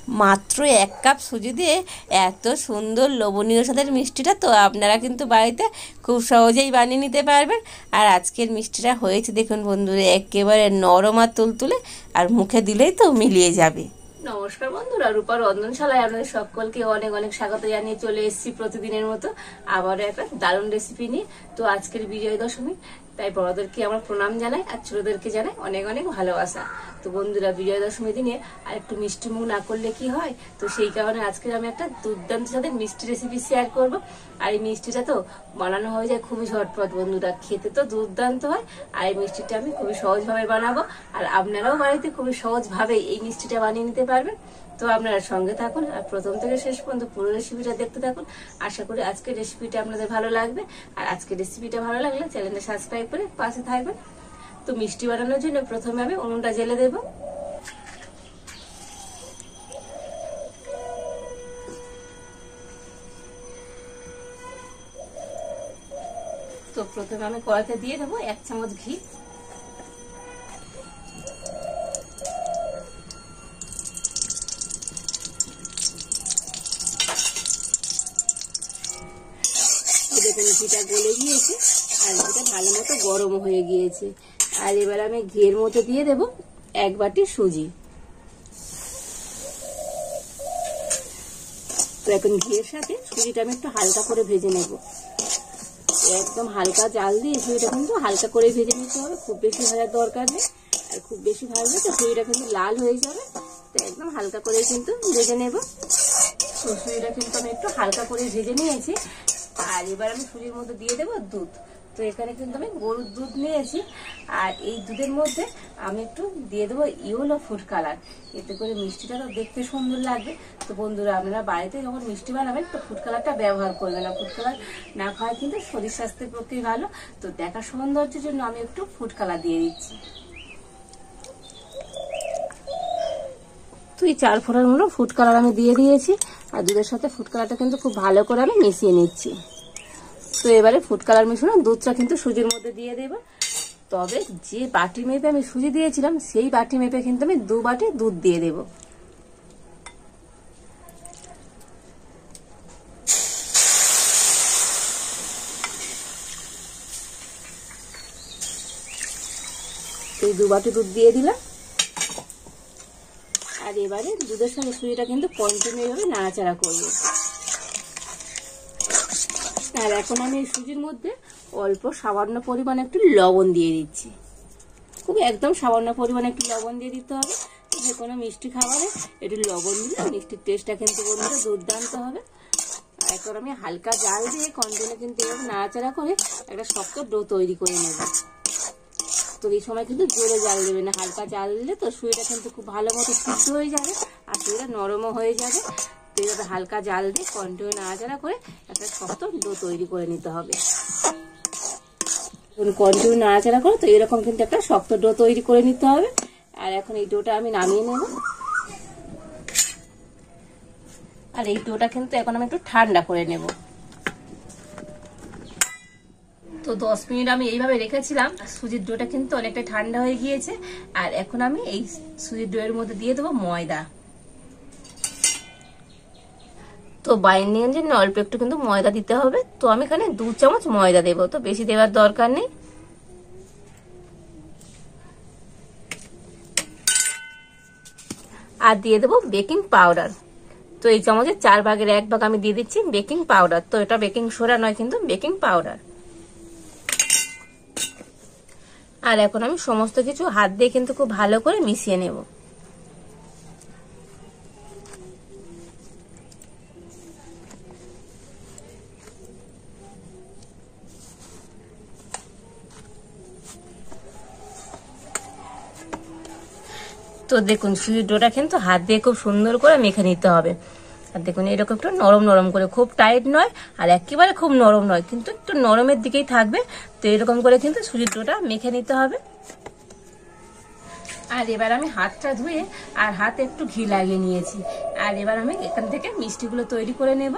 মাত্র 1 কাপ সুজি দিয়ে এত সুন্দর লোভনীয় স্বাদের মিষ্টিটা তো আপনারা কিন্তু বাড়িতে খুব সহজেই বানিয়ে নিতে পারবেন। আর আজকের মিষ্টিটা হয়েছে দেখুন বন্ধুরা, একেবারে নরম আর তুলতুলে, আর মুখে দিলেই তো মিলিয়ে যাবে। নমস্কার বন্ধুরা, রূপার রন্ধনশালায় আপনাদের সকলকে অনেক অনেক স্বাগত জানিয়ে চলে এসেছি প্রতিদিনের মতো আবারও একটা দারুণ রেসিপি নিয়ে। তো আজকের বিজয় দশমী, তাই বড়দেরকে আমার প্রণাম জানাই আর ছোটদেরকে জানাই অনেক অনেক ভালোবাসা। তো বন্ধুরা, বিজয় দশমী দিনে আর একটু মিষ্টি মুখ না করলে কি হয়, তো সেই কারণে আজকে আমি একটা দুর্দান্ত সাথে মিষ্টি রেসিপি শেয়ার করব। আর এই মিষ্টিটা তো বানানো হয়ে যায় খুবই ঝটপট বন্ধুরা, খেতে তো দুর্দান্ত হয়। আর এই মিষ্টিটা আমি খুবই সহজভাবে বানাবো, আর আপনারাও বাড়িতে খুবই সহজভাবে এই মিষ্টিটা বানিয়ে নিতে পারবেন। তো আপনারা সঙ্গে থাকুন আর প্রথম থেকে শেষ পর্যন্ত পুরো রেসিপিটা দেখতে থাকুন। আশা করি আজকের রেসিপিটা আপনাদের ভালো লাগবে। আর আজকের রেসিপিটা ভালো লাগলে চ্যানেলটা সাবস্ক্রাইব করে পাশে থাকবেন। তো মিষ্টি বানানোর জন্য প্রথমে আমি উনুনটা জ্বেলে দেব। তো প্রথমে আমি কড়াইতে দিয়ে দেবো 1 চামচ ঘি। দেখুন ঘিটা গলে গিয়েছে আর ঘিটা ভালো মতো গরম হয়ে গিয়েছে। আর এবার আমি ঘিয়ের মধ্যে দিয়ে দেব 1 বাটি সুজি। তো এখন ঘিয়ের সাথে সুজিটা আমি একটু হালকা করে ভেজে নেব। একদম হালকা জাল দিয়ে সুজিটা কিন্তু হালকা করে ভেজে নিতে হবে, খুব বেশি ভাজার দরকার নেই। আর খুব বেশি ভাজলে তো সুজিটা কিন্তু লাল হয়ে যাবে, তো একদম হালকা করে কিন্তু ভেজে নেব। তো সুজিটা কিন্তু আমি একটু হালকা করে ভেজে নিয়েছি। আর এবার আমি সুজির মধ্যে দিয়ে দেবো দুধ। তো এখানে কিন্তু আমি গরুর দুধ নিয়েছি, আর এই দুধের মধ্যে আমি একটু দিয়ে দেবো ইয়েলো ফুড কালার, এতে করে মিষ্টিটা তো দেখতে সুন্দর লাগবে। তো বন্ধুরা, আপনারা বাড়িতে যখন মিষ্টি বানাবেন তো ফুড কালারটা ব্যবহার করবেন না, ফুড কালার না খাওয়া কিন্তু শরীর স্বাস্থ্যের পক্ষে ভালো। তো দেখার সৌন্দর্যের জন্য আমি একটু ফুড কালার দিয়ে দিচ্ছি। তো এই 4 ফোঁটার মতো ফুড কালার আমি দিয়ে দিয়েছি, আর দুধের সাথে ফুড কালারটা কিন্তু খুব ভালো করে আমি মিশিয়ে নিচ্ছি। তো এবারে ফুড কালার মিশানো দুধটা কিন্তু সুজির মধ্যে দিয়ে দেব। তবে যে বাটি মেপে আমি সুজি দিয়েছিলাম সেই বাটি মেপে কিন্তু আমি 2 বাটি দুধ দিয়ে দেব। এই 2 বাটি দুধ দিয়ে দিলাম। আর এবারে দুধের সঙ্গে সুজিটা কিন্তু কন্টিনিউ ভাবে নাড়াচাড়া করব। আর এখন আমি এই সুজির মধ্যে অল্প সামান্য পরিমাণে একটু লবণ দিয়ে দিচ্ছি। খুব একদম সামান্য পরিমাণে একটু লবণ দিয়ে দিতে হবে। যে কোনো মিষ্টি খাবারে একটু লবণ দিলে মিষ্টির টেস্টটা কিন্তু বন্ধুরা দুর্দান্ত হবে। আর এখন আমি হালকা জাল দিয়ে কন্টিনিউ কিন্তু এভাবে নাড়াচাড়া করে একটা শক্ত ডো তৈরি করে নেব। তো এই সময় কিন্তু জোরে জাল দেবে না, হালকা জাল দিলে তো সুজিটা কিন্তু খুব ভালো মতো সিদ্ধ হয়ে যাবে আর সুজিটা নরমও হয়ে যাবে। তো এইভাবে হালকা জাল দিয়ে কন্টিনিউ নাড়াচাড়া করে একটা শক্ত ডো তৈরি করে নিতে হবে। কন্টিনিউ নাড়াচাড়া করে তো এরকম কিন্তু একটা শক্ত ডো তৈরি করে নিতে হবে। আর এখন এই ডোটা আমি নামিয়ে নেব। আর এই ডোটা কিন্তু এখন আমি একটু ঠান্ডা করে নেব। তো 10 মিনিট আমি এইভাবে রেখেছিলাম। সুজির ডোটা কিন্তু অনেকটা ঠান্ডা হয়ে গিয়েছে। আর এখন আমি এই সুজির ডোয়ের মধ্যে দিয়ে দেবো ময়দা। তো বাইন্ডিং এর জন্য অল্প একটু কিন্তু ময়দা দিতে হবে। তো আমি এখানে 2 চামচ ময়দা দেবো, তো বেশি দেওয়ার দরকার নেই। আর দিয়ে দেবো বেকিং পাউডার। তো এই চামচের 4 ভাগের 1 ভাগ আমি দিয়ে দিচ্ছি বেকিং পাউডার। তো এটা বেকিং সোডা নয়, কিন্তু বেকিং পাউডার। আর এখন আমি সমস্ত কিছু হাত দিয়ে কিন্তু খুব ভালো করে মিশিয়ে নেব। তো দেখুন সুজির ডোটা কিন্তু হাত দিয়ে খুব সুন্দর করে মেখে নিতে হবে। আর দেখুন এরকম একটু নরম নরম করে, খুব টাইট নয় আর একেবারে খুব নরম নয়, কিন্তু একটু নরমের দিকেই থাকবে। তো এরকম করে কিন্তু সুজির ডোটা মেখে নিতে হবে। আর এবার আমি হাতটা ধুয়ে আর হাতে একটু ঘি লাগিয়ে নিয়েছি। আর এবার আমি এখান থেকে মিষ্টিগুলো তৈরি করে নেব।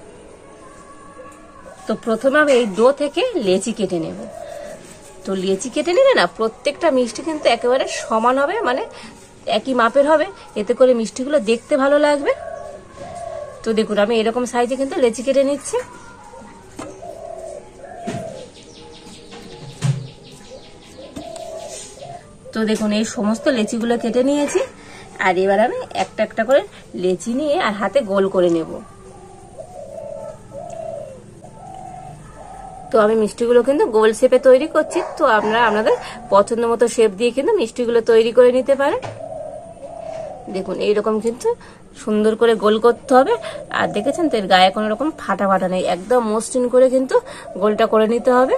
তো প্রথমে আমি এই ডো থেকে লেচি কেটে নেব। তো লেচি কেটে নিলে না প্রত্যেকটা মিষ্টি কিন্তু একেবারে সমান হবে, মানে একই মাপের হবে, এতে করে মিষ্টিগুলো দেখতে ভালো লাগবে। তো দেখুন আমি এরকম সাইজে কিন্তু লেচি কেটে নিচ্ছি। তো দেখুন এই সমস্ত লেচিগুলো কেটে নিয়েছি। আর এবার আমি একটা একটা করে লেচি নিয়ে আর হাতে গোল করে নেব। তো আমি মিষ্টিগুলো কিন্তু গোল শেপে তৈরি করছি। তো আপনারা আপনাদের পছন্দ মতো শেপ দিয়ে কিন্তু মিষ্টিগুলো তৈরি করে নিতে পারেন। দেখুন এইরকম কিন্তু সুন্দর করে গোল করতে হবে। আর দেখেছেন তো এর গায়ে কোনো রকম ফাটা ফাটা নেই, একদম মসৃণ করে কিন্তু গোলটা করে নিতে হবে।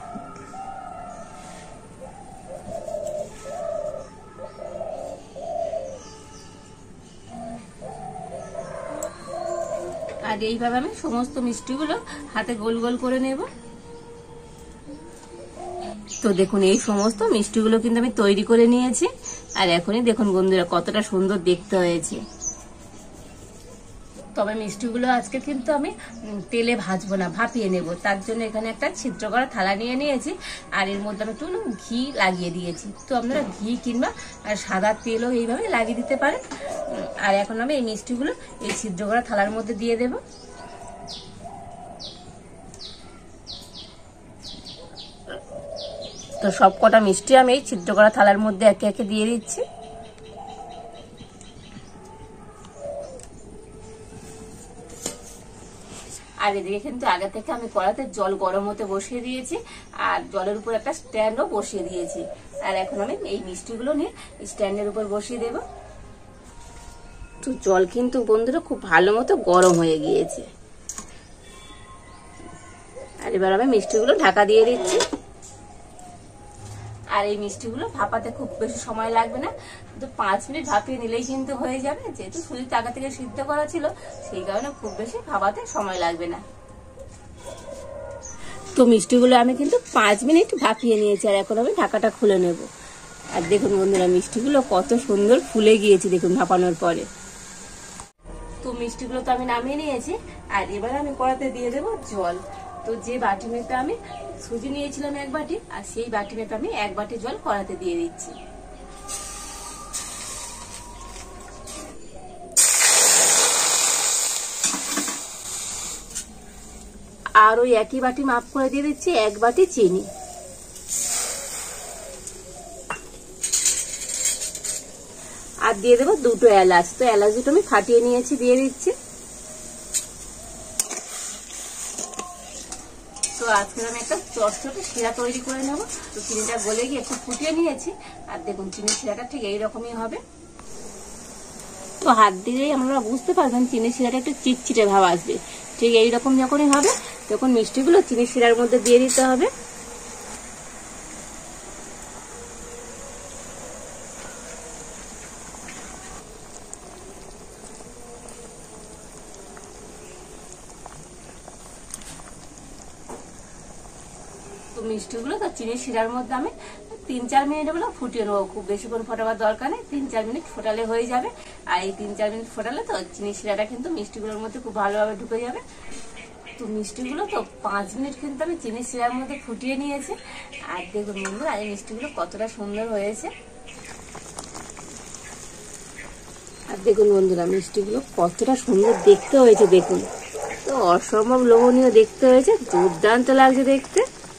আর এইভাবে আমি সমস্ত মিষ্টিগুলো হাতে গোল গোল করে নেব। তো দেখুন এই সমস্ত মিষ্টিগুলো কিন্তু আমি তৈরি করে নিয়েছি। আর এখনই দেখুন বন্ধুরা কতটা সুন্দর দেখতে হয়েছে। তবে মিষ্টিগুলো আজকে কিন্তু আমি তেলে ভাজবো না, ভাপিয়ে নেব। তার জন্য এখানে একটা ছিদ্র করা থালা নিয়ে নিয়েছি। আর এর মধ্যে আমি একটু ঘি লাগিয়ে দিয়েছি। তো আপনারা ঘি কিংবা সাদা তেলও এইভাবে লাগিয়ে দিতে পারেন। আর এখন আমি এই মিষ্টিগুলো এই ছিদ্র করা থালার মধ্যে দিয়ে দেব। তো সব কটা মিষ্টি আমি এই ছিদ্র করা থালার মধ্যে একে একে দিয়ে দিচ্ছি। আর এদিকে কিন্তু আগে থেকে আমি কড়াতে জল গরম হতে বসিয়ে দিয়েছি। আর জলের উপর একটা স্ট্যান্ডও বসিয়ে দিয়েছি। আর এখন আমি এই মিষ্টিগুলো নিয়ে স্ট্যান্ডের উপর বসিয়ে দেব। তো জল কিন্তু বন্ধুরা খুব ভালো মতো গরম হয়ে গিয়েছে। আর এবার আমি মিষ্টিগুলো ঢাকা দিয়ে দিচ্ছি। আর এই মিষ্টিগুলো ভাপাতে খুব বেশি সময় লাগবে না, তো 5 মিনিট ভাপিয়ে নিলেই কিন্তু হয়ে যাবে। যেহেতু সুজিটা আগে থেকে সিদ্ধ করা ছিল, সেই কারণে খুব বেশি ভাপাতে সময় লাগবে না। তো মিষ্টিগুলো আমি কিন্তু 5 মিনিট ভাপিয়ে নিয়েছি। আর এখন আমি ঢাকাটা খুলে নেব। আর দেখুন বন্ধুরা মিষ্টিগুলো কত সুন্দর ফুলে গিয়েছে দেখুন ভাপানোর পরে। তো মিষ্টিগুলো তো আমি নামিয়ে নিয়েছি। আর এবার আমি কড়াতে দিয়ে দেবো জল। তো যে বাটি মেপে আমি সুজি নিয়েছিলাম 1 বাটি, আর সেই বাটি মেপে আমি 1 বাটি জল কড়াতে দিয়ে দিচ্ছি। আর ওই একই বাটি মাপ করে দিয়ে দিচ্ছি 1 বাটি চিনি। আর দিয়ে দেবো 2টো এলাচ। তো এলাচ দুটো আমি ফাটিয়ে নিয়েছি, দিয়ে দিচ্ছি। তো আজকে আমি একটা চটচটে শিরা তৈরি করে নেব। তো চিনিটা গলে গিয়ে একটু ফুটিয়ে নিয়েছি। আর দেখুন চিনির শিরাটা ঠিক এইরকমই হবে। তো হাত দিলেই আপনারা বুঝতে পারবেন চিনির শিরাটা একটু চিটচিটে ভাব আসবে। ঠিক এইরকম যখনই হবে তখন মিষ্টিগুলো চিনির শিরার মধ্যে দিয়ে দিতে হবে। মিষ্টিগুলো তো চিনির শিরার মধ্যে আমি 3-4 মিনিট বলে ফুটিয়ে নেবো। খুব বেশিক্ষণ ফোটাবার দরকার নেই, 3-4 মিনিট ফোটালে হয়ে যাবে। আর এই 3-4 মিনিট ফোটালে তো চিনির শিরাটা কিন্তু মিষ্টিগুলোর মধ্যে খুব ভালোভাবে ঢুকে যাবে। তো মিষ্টিগুলো তো 5 মিনিট কিন্তু আমি চিনির শিরার মধ্যে ফুটিয়ে নিয়েছি। আর দেখুন বন্ধুরা এই মিষ্টিগুলো কতটা সুন্দর হয়েছে। আর দেখুন বন্ধুরা মিষ্টিগুলো কতটা সুন্দর দেখতে হয়েছে দেখুন। তো অসম্ভব লোভনীয় দেখতে হয়েছে, দুর্দান্ত লাগছে দেখতে।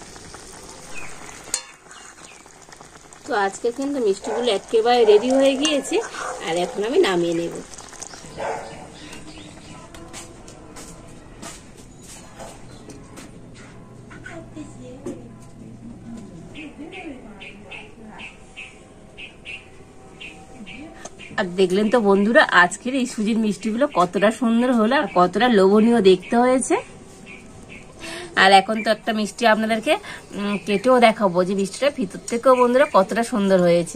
তো আজকে কিন্তু মিষ্টিগুলো একেবারে রেডি হয়ে গিয়েছে। আর এখন আমি নামিয়ে নেব। আর দেখলেন তো বন্ধুরা আজকের এই সুজির মিষ্টিগুলো কতটা সুন্দর হলো আর কতটা লোভনীয় দেখতে হয়েছে। আর এখন তো একটা মিষ্টি আপনাদেরকে কেটেও দেখাবো যে মিষ্টিটা ভিতর থেকেও বন্ধুরা কতটা সুন্দর হয়েছে।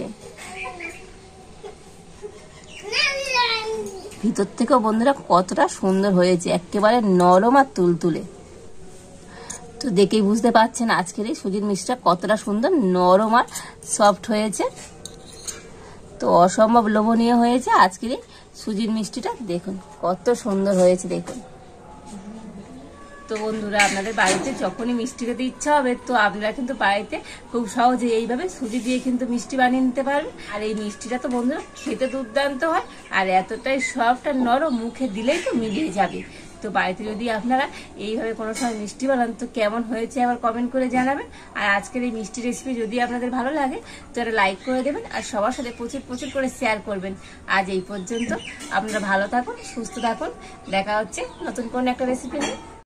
ভিতর থেকেও বন্ধুরা কতটা সুন্দর হয়েছে, একেবারে নরম আর তুলতুলে। তো দেখেই বুঝতে পারছেন আজকের এই সুজির মিষ্টিটা কতটা সুন্দর নরম আর সফট হয়েছে। তো অসম্ভব লোভনীয় হয়েছে আজকের এই সুজির মিষ্টিটা। দেখুন কত সুন্দর হয়েছে দেখুন। তো বন্ধুরা, আপনাদের বাড়িতে যখনই মিষ্টি খেতে ইচ্ছা হবে তো আপনারা কিন্তু বাড়িতে খুব সহজে এইভাবে সুজি দিয়ে কিন্তু মিষ্টি বানিয়ে নিতে পারবেন। আর এই মিষ্টিটা তো বন্ধুরা খেতে দুর্দান্ত হয়, আর এতটাই সফট আর নরম, মুখে দিলেই তো মিলিয়ে যাবে। তো বাড়িতে যদি আপনারা এইভাবে কোনো সময় মিষ্টি বানান তো কেমন হয়েছে আবার কমেন্ট করে জানাবেন। আর আজকের এই মিষ্টি রেসিপি যদি আপনাদের ভালো লাগে তো এটা লাইক করে দেবেন, আর সবার সাথে প্রচুর প্রচুর করে শেয়ার করবেন। আজ এই পর্যন্ত, আপনারা ভালো থাকুন, সুস্থ থাকুন, দেখা হচ্ছে নতুন কোনো একটা রেসিপি নিয়ে।